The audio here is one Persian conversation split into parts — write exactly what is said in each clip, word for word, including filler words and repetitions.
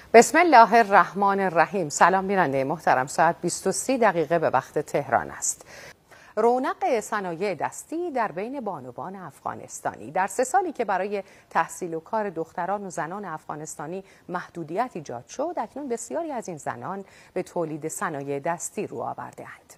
بسم الله الرحمن الرحیم. سلام بیننده محترم، ساعت بیست و سه دقیقه به وقت تهران است. رونق صنایع دستی در بین بانوان افغانستانی. در سه سالی که برای تحصیل و کار دختران و زنان افغانستانی محدودیت ایجاد شد، اکنون بسیاری از این زنان به تولید صنایع دستی رو آورده‌اند.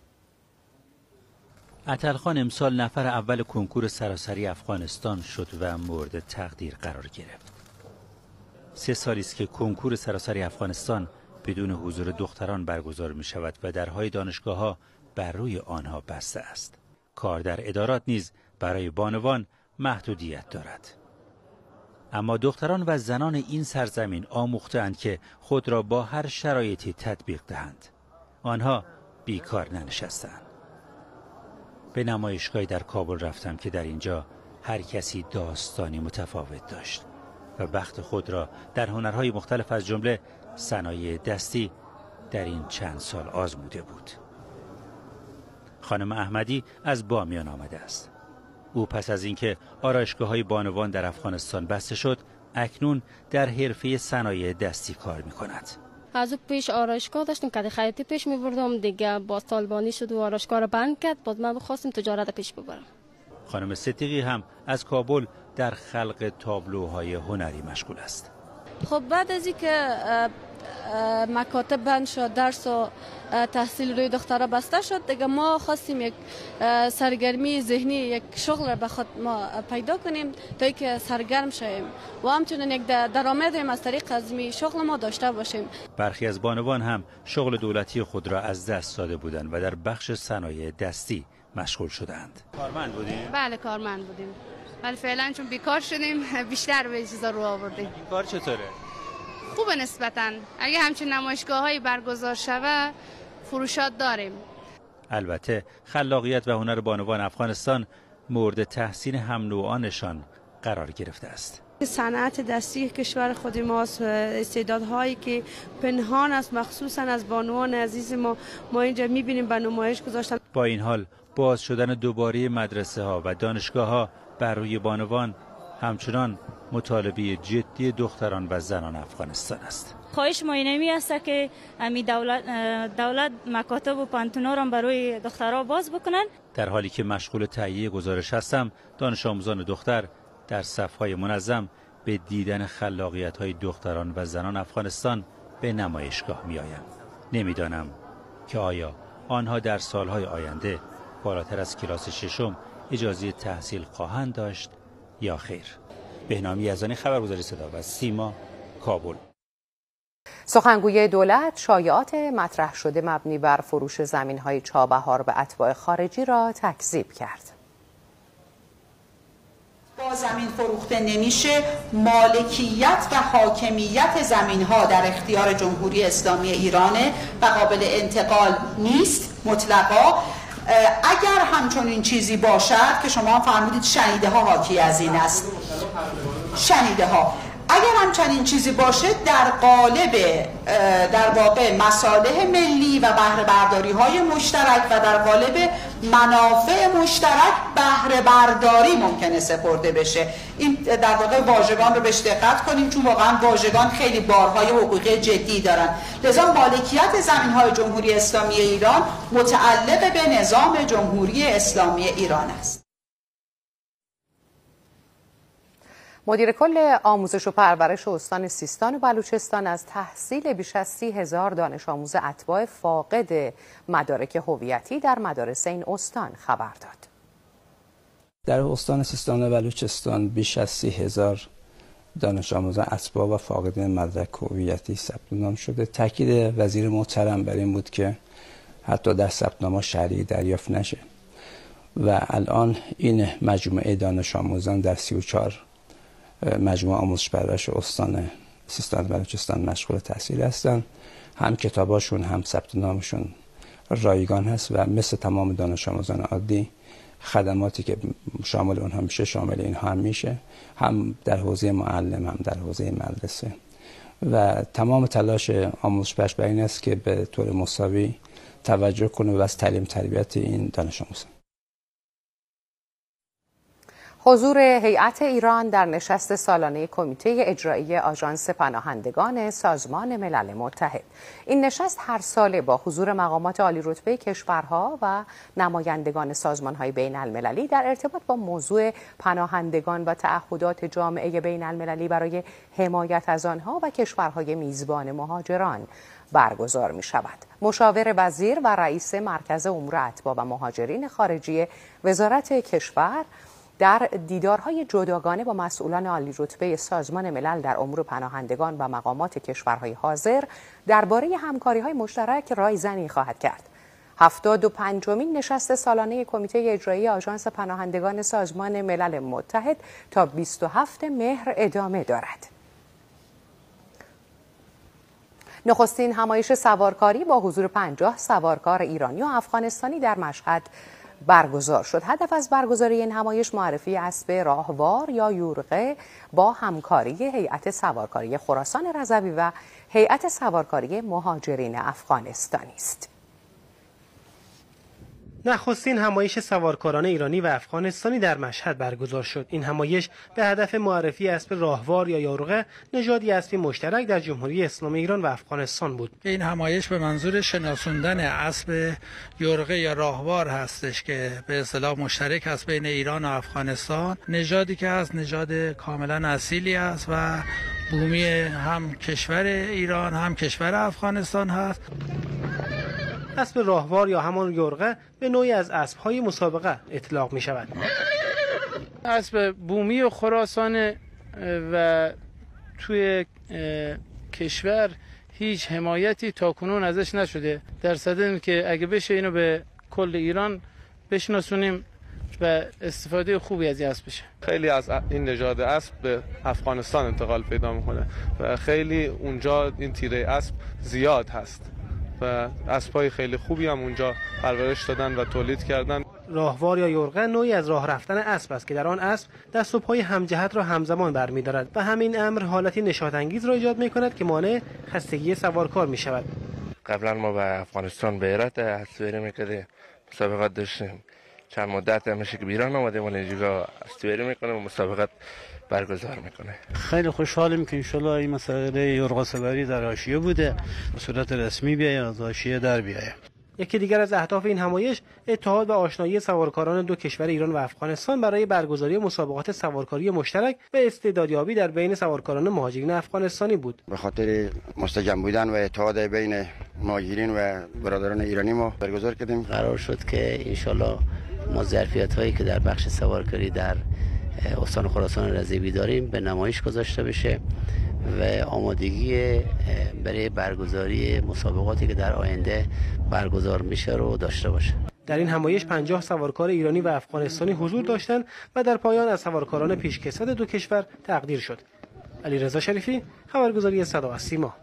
اتلخان امسال نفر اول کنکور سراسری افغانستان شد و مورد تقدیر قرار گرفت. سه سالی است که کنکور سراسری افغانستان بدون حضور دختران برگزار می شود و درهای دانشگاه‌ها بر روی آنها بسته است. کار در ادارات نیز برای بانوان محدودیت دارد. اما دختران و زنان این سرزمین آموخته‌اند که خود را با هر شرایطی تطبیق دهند. آنها بیکار ننشستند. به نمایشگاهی در کابل رفتم که در اینجا هر کسی داستانی متفاوت داشت و بخت خود را در هنرهای مختلف از جمله صنایع دستی در این چند سال آزموده بود. خانم احمدی از بامیان آمده است. او پس از اینکه آرایشگاه‌های بانوان در افغانستان بسته شد، اکنون در حرفه صنایع دستی کار می‌کند. از او پیش آرایشگاه داشتیم که خیاطی پیش می‌بردم، دیگه با طالبانی شد و آرایشگاه رو بند کرد، باز من بخواستم تجارت پیش ببرم. خانم صدیقی هم از کابل در خلق تابلوهای هنری مشغول است. خب بعد از اینکه مکاتب بند شد، درس و تحصیل روی دخترها بسته شد، دیگه ما خواستیم یک سرگرمی ذهنی، یک شغل را به خود ما پیدا کنیم تا اینکه سرگرم شویم و همچنین یک درآمد هم از طریق از می شغل ما داشته باشیم. برخی از بانوان هم شغل دولتی خود را از دست داده بودند و در بخش صنایع دستی مشغول شدند. کارمند بودیم؟ بله کارمند بودیم. ولی فعلا چون بیکار شدیم بیشتر به چیزا رو آوردیم. این کار چطوره؟ خوبه نسبتاً. اگه همچین نمایشگاه‌هایی برگزار شود فروشات داریم. البته خلاقیت و هنر بانوان افغانستان مورد تحسین هم نوعانشان قرار گرفته است. صنعت دستی کشور خود ماست، استعدادهایی که پنهان است مخصوصا از بانوان عزیز ما ما اینجا می‌بینیم به نمایش گذاشتن. با این حال باز شدن دوباره مدرسه ها و دانشگاه ها بر روی بانوان همچنان مطالبه جدی دختران و زنان افغانستان است. خواهش ما اینمی است که امی دولت دولت مکاتب و پانتونا را برای دخترها باز بکنن. در حالی که مشغول تهیه گزارش هستم، دانش آموزان دختر در صف‌های منظم به دیدن خلاقیت‌های دختران و زنان افغانستان به نمایشگاه می‌آیند. نمی‌دانم که آیا آنها در سالهای آینده بالاتر از کلاس ششم اجازه تحصیل خواهند داشت یا خیر. بهنامی یزدانی، خبرگزاری صدا و سیما، کابل. سخنگوی دولت شایعات مطرح شده مبنی بر فروش زمین‌های چابهار به اتباع خارجی را تکذیب کرد. با زمین فروخته نمیشه، مالکیت و حاکمیت زمین‌ها در اختیار جمهوری اسلامی ایرانه و قابل انتقال نیست مطلقا. اگر همچنین چیزی باشد که شما فرمودید شنیده ها حاکی از این است، شنیده ها اگر همچنین چیزی باشه در قالب در واقع مصالح ملی و بهره برداری های مشترک و در قالب منافع مشترک بهره برداری ممکنه سپرده بشه. این در واقع واژگان رو بهش دقت کنیم چون واقعا واژگان خیلی بارهای حقوقی جدی دارن. لذا مالکیت زمین‌های جمهوری اسلامی ایران متعلق به نظام جمهوری اسلامی ایران است. مدیر کل آموزش و پرورش استان سیستان و بلوچستان از تحصیل بیش از سی هزار دانش آموز اتباع فاقد مدارک هویتی در مدارس این استان خبر داد. در استان سیستان و بلوچستان بیش از سی هزار دانش آموز اتباع و فاقد مدرک هویتی ثبت نام شده. تاکید وزیر محترم بر این بود که حتی در ثبت نام شهری دریافت نشه و الان این مجموعه دانش آموزان در سی و چهار مجموعه آموزش پرورش استان سیستان و بلوچستان مشغول تحصیل هستند. هم کتاباشون هم ثبت نامشون رایگان هست و مثل تمام دانش آموزان عادی خدماتی که شامل اونها میشه شامل اینها هم میشه، هم در حوزه معلم هم در حوزه مدرسه و تمام تلاش آموزش پرورش بر این است که به طور مساوی توجه کنه و از تعلیم تربیت این دانش آموزان. حضور هیئت ایران در نشست سالانه کمیته اجرایی آژانس پناهندگان سازمان ملل متحد. این نشست هر ساله با حضور مقامات عالی‌رتبه کشورها و نمایندگان سازمان‌های بین‌المللی در ارتباط با موضوع پناهندگان و تعهدات جامعه بین‌المللی برای حمایت از آنها و کشورهای میزبان مهاجران برگزار می شود. مشاور وزیر و رئیس مرکز امور اتباع و مهاجرین خارجی وزارت کشور در دیدارهای جداگانه با مسئولان عالی رتبه سازمان ملل در امور پناهندگان و مقامات کشورهای حاضر درباره همکاری‌های مشترک رایزنی خواهد کرد. هفتاد و پنجمین نشست سالانه کمیته اجرایی آژانس پناهندگان سازمان ملل متحد تا بیست و هفتم مهر ادامه دارد. نخستین همایش سوارکاری با حضور پنجاه سوارکار ایرانی و افغانستانی در مشهد برگزار شد. هدف از برگزاری این همایش معرفی اسب راهوار یا یورغه با همکاری هیئت سوارکاری خراسان رضوی و هیئت سوارکاری مهاجرین افغانستانی است. نخستین همایش سوارکاران ایرانی و افغانستانی در مشهد برگزار شد. این همایش به هدف معرفی اسب راهوار یا یورغه، نژادی اسبی مشترک در جمهوری اسلامی ایران و افغانستان بود. این همایش به منظور شناساندن اسب یورغه یا راهوار هستش که به اصطلاح مشترک است بین ایران و افغانستان. نژادی که از نژاد کاملا اصیلی است و بومی هم کشور ایران هم کشور افغانستان هست. اسب راهوار یا همان یورغه به نوعی از اسب‌های مسابقه اطلاق می شود. اسب بومی و خراسان و توی کشور هیچ حمایتی تاکنون ازش نشده. در صدد این که اگه بشه اینو به کل ایران بشناسونیم و استفاده خوبی از این اسب بشه. خیلی از این نژاد اسب به افغانستان انتقال پیدا میکنه و خیلی اونجا این تیره اسب زیاد هست و اسب‌های خیلی خوبی هم اونجا پرورش دادن و تولید کردن. راهوار یا یورغه نوعی از راه رفتن اسب است که در آن اسب دست و پای همجهت را همزمان برمی‌دارد و همین امر حالتی نشاط‌انگیز را ایجاد می‌کند که مانع خستگی سوارکار می‌شود. قبلا ما به افغانستان به ایرت استواری می‌کردیم، مسابقات داشتیم. چند مدت میشه که ایران آمدیم ولی اینجا استواری می‌کنیم و مسابقات برگزار میکنه. خیلی خوشحالیم که انشالله این مسئله یورغه سواری در حاشیه بوده به صورت رسمی بیاید از حاشیه در بیاید. یکی دیگر از اهداف این همایش اتحاد و آشنایی سوارکاران دو کشور ایران و افغانستان برای برگزاری مسابقات سوارکاری مشترک و استعدادیابی در بین سوارکاران مهاجرین افغانستانی بود. به خاطر مستجم بودن و اتحاد بین مهاجرین و برادران ایرانی ما برگزار کردیم. قرار شد که انشالله ما ظرفیت هایی که در بخش سوارکاری در استان خراسان رضوی داریم به نمایش گذاشته بشه و آمادگی برای برگزاری مسابقاتی که در آینده برگزار میشه رو داشته باشه. در این همایش پنجاه سوارکار ایرانی و افغانستانی حضور داشتند و در پایان از سوارکاران پیشکسوت دو کشور تقدیر شد. علیرضا شریفی، خبرگزاری صدا و سیما.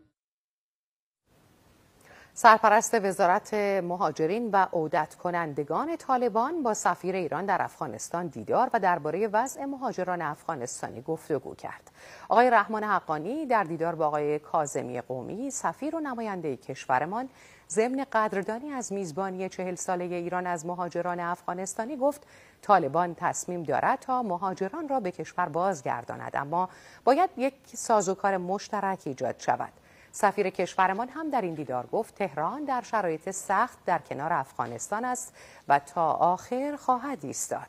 سرپرست وزارت مهاجرین و عودت کنندگان طالبان با سفیر ایران در افغانستان دیدار و درباره وضع مهاجران افغانستانی گفتگو کرد. آقای رحمان حقانی در دیدار با آقای کاظمی قومی سفیر و نماینده کشورمان ضمن قدردانی از میزبانی چهل ساله ایران از مهاجران افغانستانی گفت طالبان تصمیم دارد تا مهاجران را به کشور بازگرداند، اما باید یک سازوکار مشترک ایجاد شود. سفیر کشورمان هم در این دیدار گفت تهران در شرایط سخت در کنار افغانستان است و تا آخر خواهد ایستاد.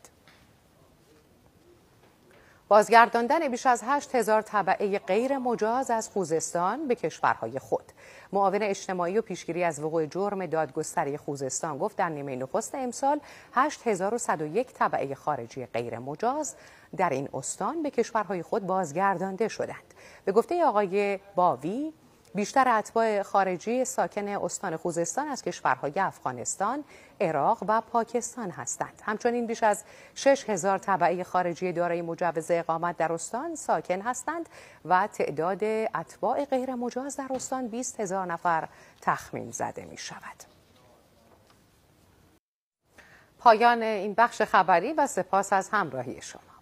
بازگرداندن بیش از هشت هزار تبعه غیر مجاز از خوزستان به کشورهای خود. معاون اجتماعی و پیشگیری از وقوع جرم دادگستری خوزستان گفت در نیمه نخست امسال هشت هزار و صد و یک تبعه خارجی غیر مجاز در این استان به کشورهای خود بازگردانده شدند. به گفته آقای باوی بیشتر اتباع خارجی ساکن استان خوزستان از کشورهای افغانستان، عراق و پاکستان هستند. همچنین بیش از شش هزار تبعه خارجی دارای مجوز اقامت در استان ساکن هستند و تعداد اتباع غیر مجاز در استان بیست هزار نفر تخمین زده می شود. پایان این بخش خبری و سپاس از همراهی شما.